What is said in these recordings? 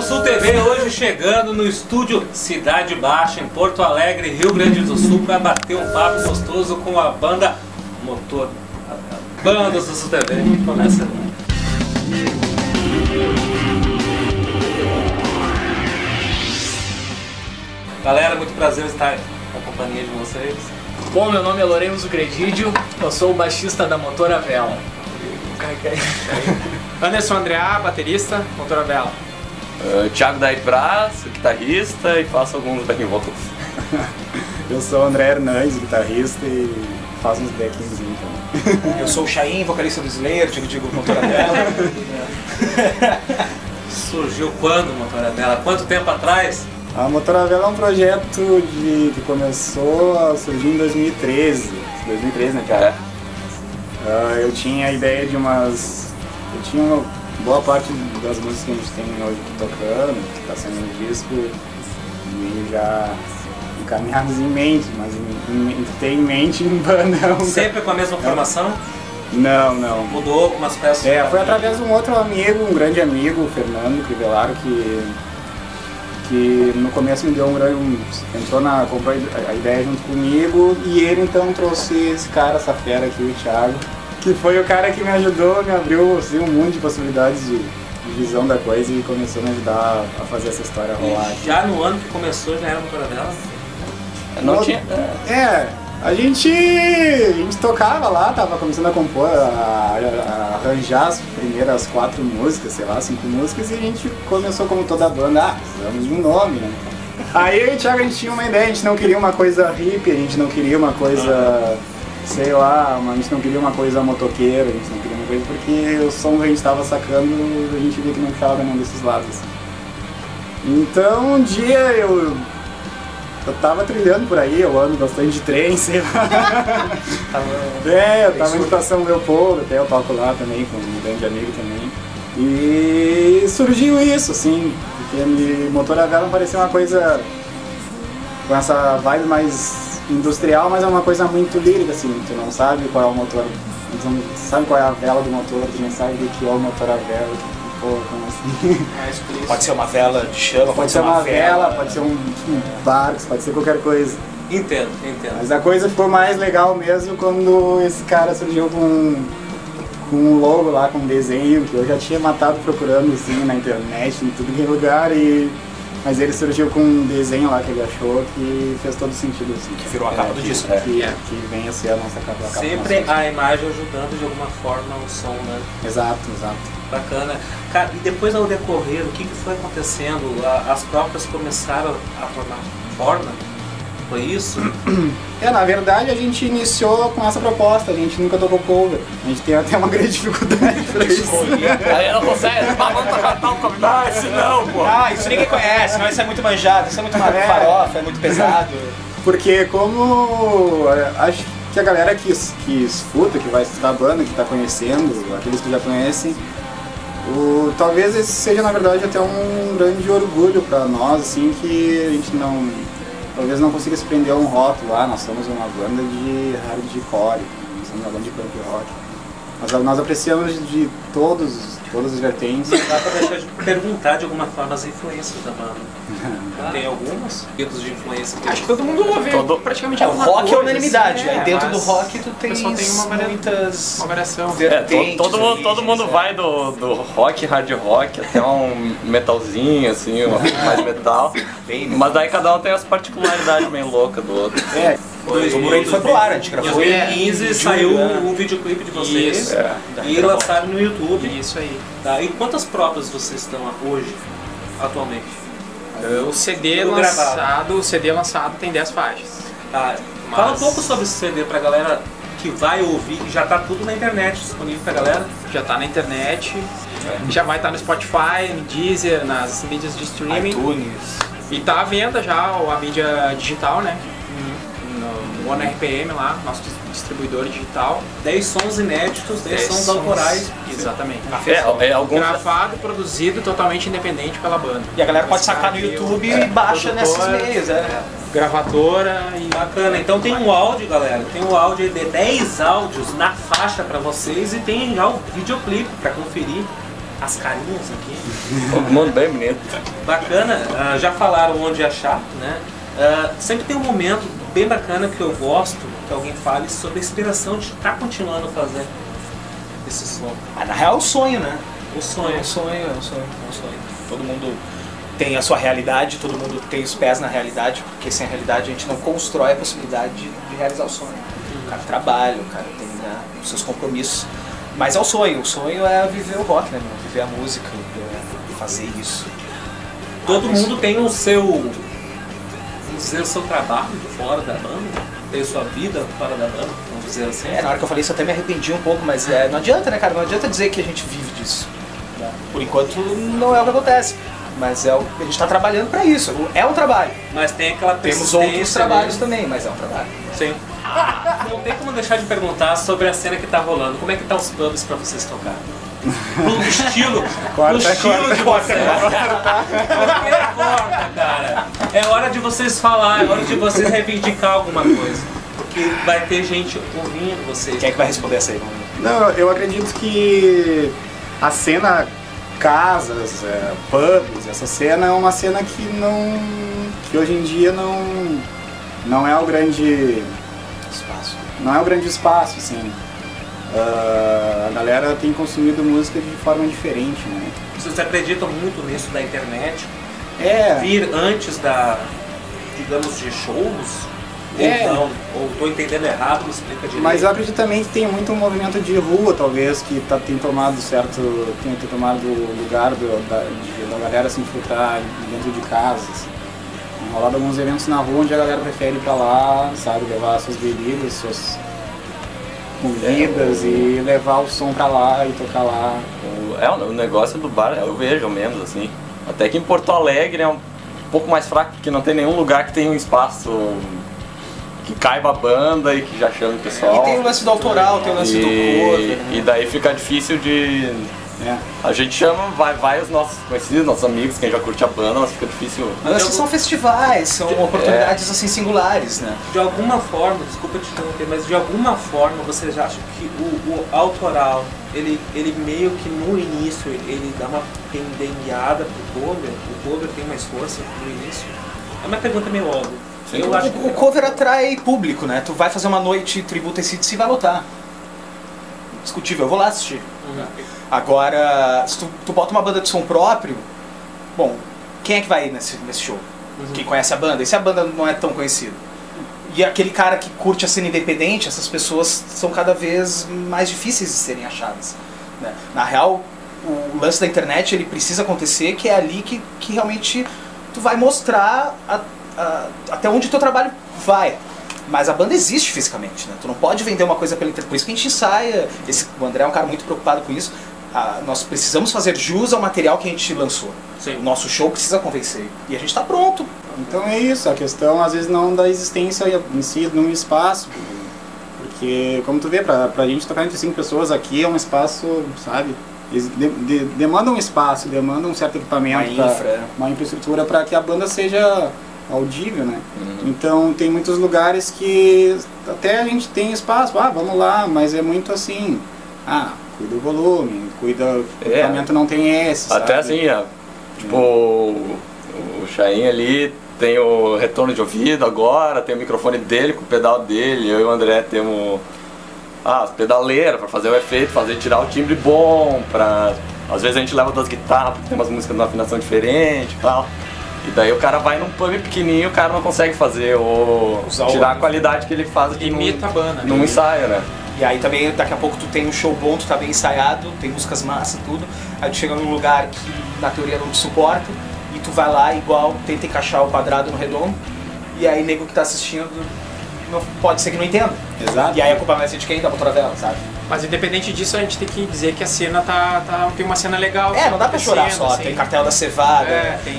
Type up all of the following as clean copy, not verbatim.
Sul TV hoje chegando no estúdio Cidade Baixa, em Porto Alegre, Rio Grande do Sul, para bater um papo gostoso com a banda Motor Avel. Bandas do Sul TV, a gente começa agora. Galera, muito prazer estar na companhia de vocês. Bom, meu nome é Lourenço Gredídio, eu sou o baixista da Motor Avel. Anderson Andreá, baterista, Motor Avel. Thiago Daí Braz, guitarrista e faço alguns backing vocals. Eu sou o André Hernandes, guitarrista e faço uns backings também. Eu sou o Chaim, vocalista do Slayer, digo Motor Avel. Surgiu quando o Motor Avel? Há quanto tempo atrás? A Motor Avel é um projeto que começou a surgir em 2013. 2013, né, cara? Eu tinha a ideia de umas... Eu tinha uma boa parte das músicas que a gente tem hoje tocando, que está sendo um disco, meio já encaminhados em mente, mas ter em mente em banda... Sempre com a mesma formação? Não. Mudou algumas peças? Foi através de um outro amigo, um grande amigo, o Fernando Crivellaro, que no começo me deu comprou a ideia junto comigo, e ele então trouxe esse cara, essa fera aqui, o Thiago, que foi o cara que me ajudou, me abriu assim, um mundo de possibilidades de visão da coisa e começou a me ajudar a fazer essa história rolar. E já no ano que começou já era Motor Avel? Não tinha... A gente tocava lá, tava começando a compor, a arranjar as primeiras 4 músicas, sei lá, 5 músicas, e a gente começou como toda a banda, precisamos de um nome, né? Aí eu e o Thiago, a gente tinha uma ideia, a gente não queria uma coisa hippie, a gente não queria uma coisa, sei lá, a gente não queria uma coisa motoqueira, a gente não queria uma coisa porque o som que a gente tava sacando, a gente via que não ficava nenhum desses lados. Então um dia eu tava trilhando por aí, eu ando bastante de trem, sei lá. Eu tava em Estação Leopoldo, até eu toco lá também, com um grande amigo também. E surgiu isso, assim, porque Motor Avel não parecia uma coisa com essa vibe mais industrial, mas é uma coisa muito lírica, assim, tu não sabe qual é o motor, tu não sabe qual é a vela do motor, tu não sabe o que é o Motor Avel. Como assim? Pode ser uma vela de chama, pode ser uma vela, pode ser um barco, pode ser qualquer coisa. Entendo. Mas a coisa ficou mais legal mesmo quando esse cara surgiu com um logo lá, com um desenho que eu já tinha matado procurando assim na internet, em tudo que é lugar, mas ele surgiu com um desenho lá que ele achou que fez todo sentido assim. Que virou a capa do disco. Que venha a ser a nossa capa. Sempre a imagem ajudando de alguma forma o som, né? Exato. Bacana. Cara, e depois ao decorrer, o que foi acontecendo? As próprias começaram a tomar forma? Foi isso? Na verdade a gente iniciou com essa proposta, a gente nunca tocou cover. A gente tem até uma grande dificuldade pra isso. Aí não consegue, vamos tocar tal cover. Esse não, pô. Isso ninguém conhece, não, isso é muito manjado, isso é muito farofa, é muito pesado. Porque como acho que a galera que escuta, que vai escutar a banda, que está conhecendo, aqueles que já conhecem, talvez esse seja na verdade até um grande orgulho para nós, assim, que a gente talvez não consiga se prender a um rótulo lá, nós somos uma banda de hardcore, nós somos uma banda de punk rock. Nós apreciamos de todas as vertentes. Dá pra deixar de perguntar de alguma forma as influências da banda. Tem alguns tipos de influência. Acho que todo mundo ouve praticamente o rock é unanimidade, assim, aí dentro do rock tu tem uma variação. Todo mundo vai do rock, hard rock, até um metalzinho, assim, mais metal. Mas daí cada um tem as particularidades meio loucas do outro. O Moreno foi pro ar, a gente gravou. Em 2015 saiu o videoclipe de vocês e lançaram no YouTube. Isso aí. Tá, e quantas próprias vocês estão hoje, atualmente? O CD lançado tem 10 faixas. Tá. Fala um pouco sobre esse CD pra galera que vai ouvir, já tá tudo na internet disponível pra galera? Já tá na internet, já vai estar no Spotify, no Deezer, nas mídias de streaming. iTunes. E tá à venda já a mídia digital, né? No One RPM lá, nosso distribuidor digital. 10 sons inéditos, 10 sons autorais. Exatamente. Gravado e produzido totalmente independente pela banda. E a galera pode sacar no YouTube e baixa nesses meios, Gravadora e... Bacana, então tem um áudio, galera, tem um áudio de 10 áudios na faixa pra vocês e tem já o videoclipe pra conferir as carinhas aqui. Todo mundo bem bonito. Bacana, já falaram onde achar, né? Sempre tem um momento bem bacana que eu gosto que alguém fale sobre a inspiração de estar continuando a fazer esse som. Na real é o sonho, né? O sonho. É um sonho. Todo mundo tem a sua realidade, todo mundo tem os pés na realidade, porque sem a realidade a gente não constrói a possibilidade de realizar o sonho. O cara trabalha, o cara tem, né, os seus compromissos. Mas é o sonho é viver o rock, né? Viver a música, fazer isso. Todo mundo tem o seu, vamos dizer, o seu trabalho fora da banda, tem a sua vida fora da banda, vamos dizer assim. Na hora que eu falei isso eu até me arrependi um pouco, mas não adianta, né, cara? Não adianta dizer que a gente vive disso. Por enquanto não é o que acontece. Mas a gente está trabalhando para isso. É um trabalho. Mas tem aquela Temos outros trabalhos também, mas é um trabalho. Sim. Não tem como deixar de perguntar sobre a cena que tá rolando. Como é que tá os pubs pra vocês tocarem? No estilo, de vocês. Corta, cara. É hora de vocês falar, é hora de vocês reivindicar alguma coisa. Porque vai ter gente ouvindo vocês. Quem é que vai responder essa aí? Não, eu acredito que a cena casas, pubs, essa cena é uma cena que hoje em dia não é o grande espaço. Não é o grande espaço, assim. A galera tem consumido música de forma diferente, né? Vocês acreditam muito nisso da internet? Vir antes digamos, de shows? Ou não? Ou tô entendendo errado, me explica direito. Mas eu acredito também que tem muito um movimento de rua, talvez, que tem tomado o lugar da galera se infiltrar dentro de casa. Assim. Tem rolado alguns eventos na rua onde a galera prefere ir pra lá, sabe, levar suas bebidas, suas comidas e levar o som pra lá e tocar lá. O negócio do bar, eu vejo menos, assim. Até que em Porto Alegre é um pouco mais fraco, porque não tem nenhum lugar que tenha um espaço que caiba a banda e que já chame o pessoal. E tem o lance do autoral, tem o lance do cover. E daí fica difícil de... A gente chama, vai os nossos conhecidos, nossos amigos, quem já curte a banda, mas fica difícil. Mas são festivais, são oportunidades assim singulares, né? De alguma forma, desculpa te interromper, mas de alguma forma vocês acham que o autoral, ele meio que no início, ele dá uma pendengueada pro cover? O cover tem mais força no início? É uma pergunta meio óbvia. O cover atrai público, né? Tu vai fazer uma noite tributo a AC/DC e vai lotar. Discutível, eu vou lá assistir. Agora, se tu bota uma banda de som próprio, bom, quem é que vai ir nesse show? Quem conhece a banda? E se a banda não é tão conhecida? E aquele cara que curte a cena independente, essas pessoas são cada vez mais difíceis de serem achadas, né? Na real, o lance da internet ele precisa acontecer, que é ali que realmente tu vai mostrar até onde o teu trabalho vai. Mas a banda existe fisicamente, né? Tu não pode vender uma coisa pela internet. Por isso que a gente ensaia. O André é um cara muito preocupado com isso. Nós precisamos fazer jus ao material que a gente lançou. Sim. O nosso show precisa convencer. E a gente está pronto. Então é isso, a questão às vezes não da existência em si num espaço. Porque, como tu vê, pra gente tocar entre 5 pessoas aqui é um espaço, sabe? Demanda um espaço, demanda um certo equipamento, uma infraestrutura para que a banda seja audível, né? Então tem muitos lugares que até a gente tem espaço, vamos lá, mas é muito assim, cuida o volume, o equipamento não tem esse, até sabe? assim, tipo, o Chain ali tem o retorno de ouvido agora, tem o microfone dele com o pedal dele, eu e o André temos as pedaleiras para fazer o efeito, tirar o timbre bom, às vezes a gente leva 2 guitarras, porque tem umas músicas numa afinação diferente e tal. E daí o cara vai num pub pequenininho, o cara não consegue fazer tirar a qualidade que ele faz aqui imita a banda, num ensaio, né? E aí também, daqui a pouco tu tem um show bom, tu tá bem ensaiado, tem músicas massa, tudo. Aí tu chega num lugar que na teoria não te suporta, e tu vai lá igual, tenta encaixar o quadrado no redondo, e aí nego que tá assistindo, pode ser que não entenda. Exato. E aí a culpa vai ser de quem? Da Motora Vela, sabe? Mas independente disso, a gente tem que dizer que a cena tem uma cena legal. Não dá pra chorar só. Assim. Tem Cartel da Cevada, tem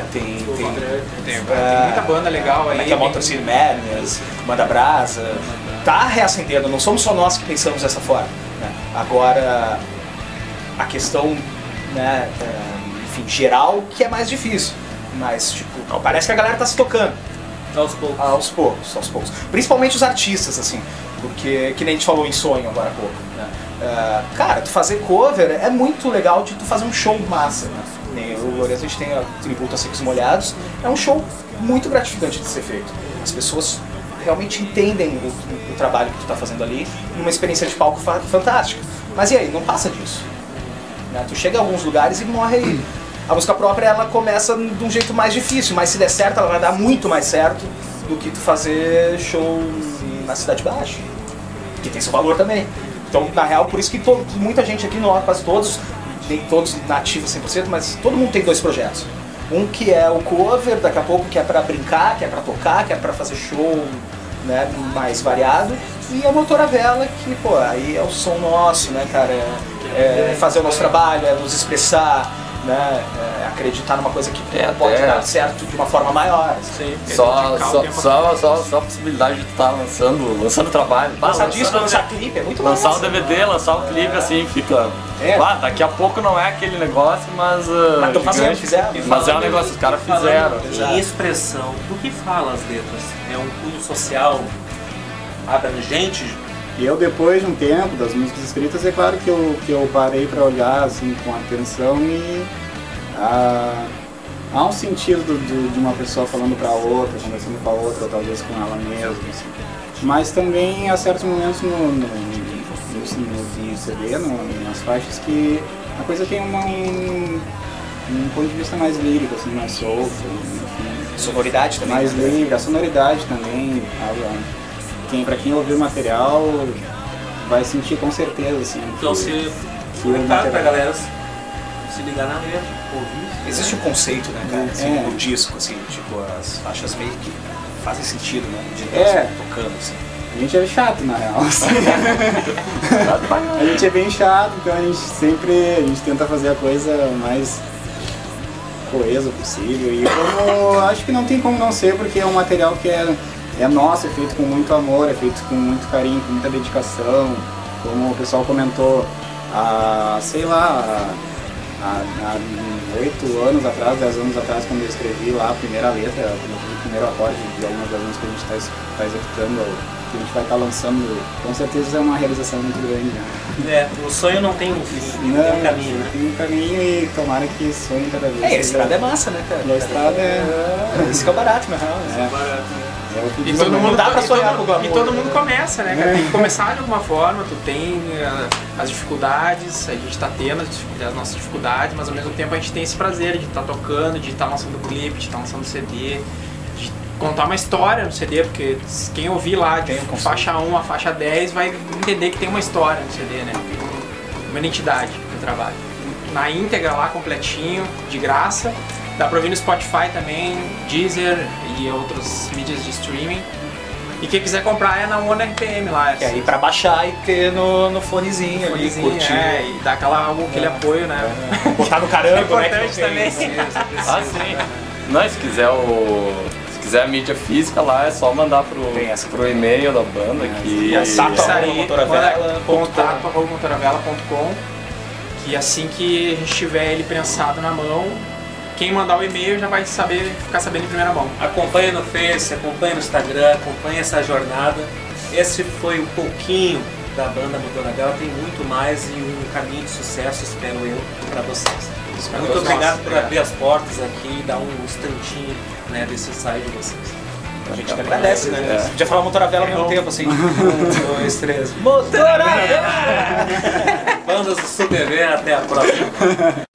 tem muita banda legal aí. Tem a Motor City Madness, Manda Brasa. Tá reacendendo, não somos só nós que pensamos dessa forma, né? Agora, a questão, né, enfim, geral, que é mais difícil. Mas, tipo, parece que a galera tá se tocando. Aos poucos. Principalmente os artistas, assim. Porque, que nem a gente falou em Sonho agora há pouco, né? Cara, tu fazer cover é muito legal de tu fazer um show massa, né? Nem eu e o Lourenço, a gente tem a Tributo a Secos e Molhados, é um show muito gratificante de ser feito. As pessoas realmente entendem o trabalho que tu tá fazendo ali, numa experiência de palco fantástica. Mas e aí, não passa disso. Né? Tu chega a alguns lugares e morre aí. A música própria, ela começa de um jeito mais difícil, mas se der certo, ela vai dar muito mais certo do que tu fazer show na Cidade Baixa, que tem seu valor também. Então, na real, por isso que muita gente aqui, quase todos, nem todos nativos 100%, mas todo mundo tem 2 projetos. Um que é o cover, daqui a pouco, que é pra brincar, que é pra tocar, que é pra fazer show, né, mais variado. E a Motor à Vela, que, pô, aí é o som nosso, né, cara? É fazer o nosso trabalho, é nos expressar, né? Acreditar numa coisa que pode dar certo de uma forma maior. Sim. Só a possibilidade de tu estar lançando trabalho. Lançar disco, lançar clipe, é muito lançar massa. um DVD, lançar um clipe assim, fica. Daqui a pouco não é aquele negócio, mas. Mas fizeram. Mas é um negócio que os caras fizeram. Em expressão, do que fala as letras? É um cunho social abrangente? E eu, depois de um tempo das músicas escritas, é claro que eu parei para olhar assim com atenção e há um sentido de uma pessoa falando para outra, conversando com a outra, ou talvez com ela mesma. Assim. Mas também há certos momentos no CD, nas faixas, que a coisa tem um ponto de vista mais lírico, assim, mais solto, enfim. Sonoridade também. Mais livre, a sonoridade também. Pra quem ouvir o material vai sentir com certeza, assim. Então, se recado pra galera se ligar na letra, ouvir. Existe um conceito, né, cara, assim, no disco, assim, tipo, as faixas meio que fazem sentido, né, de tocando, assim. A gente é chato, na real, assim. A gente é bem chato, então a gente tenta fazer a coisa mais coesa possível. E como acho que não tem como não ser, porque é um material que é nosso, é feito com muito amor, é feito com muito carinho, com muita dedicação. Como o pessoal comentou, sei lá, há 8 anos atrás, 10 anos atrás, quando eu escrevi lá a primeira letra, o primeiro acorde de algumas das músicas que a gente está executando, que a gente vai estar lançando, com certeza é uma realização muito grande. Né? O sonho não tem um fim, tem um caminho, né? Tem um caminho e tomara que sonhe cada vez. A estrada é massa, né, cara? E a estrada Isso que é o barato, na real. E todo mundo dá pra sonhar com o amor. E todo mundo começa, né, cara? Tem que começar de alguma forma, tu tem as dificuldades, a gente tá tendo as nossas dificuldades, mas ao mesmo tempo a gente tem esse prazer de estar tocando, de estar lançando clipe, de estar lançando CD, de contar uma história no CD, porque quem ouvir lá de faixa 1 a faixa 10 vai entender que tem uma história no CD, né? Uma identidade do trabalho. Na íntegra lá, completinho, de graça. Dá pra ouvir no Spotify também, Deezer e outras mídias de streaming. E quem quiser comprar é na One RPM lá. Que aí pra baixar e ter no fonezinho ali, curtir. E dar aquele apoio, né? Botar no caramba, é importante também. Sim. Não, se quiser a mídia física lá, é só mandar pro e-mail da banda que contato@motoravela.com, que assim que a gente tiver ele prensado na mão, quem mandar o e-mail já vai ficar sabendo em primeira mão. Acompanhe no Face, acompanhe no Instagram, acompanhe essa jornada. Esse foi um pouquinho da banda Motor à Vela, tem muito mais e um caminho de sucesso, espero eu, para vocês. Muito obrigado por abrir as portas aqui e dar um instantinho, né, desse ensaio de vocês. A gente agradece, né? A gente ia falar Motor à Vela ao mesmo tempo, assim. 1, 2, 3. Motor à Vela! Bandas do SUTV, até a próxima.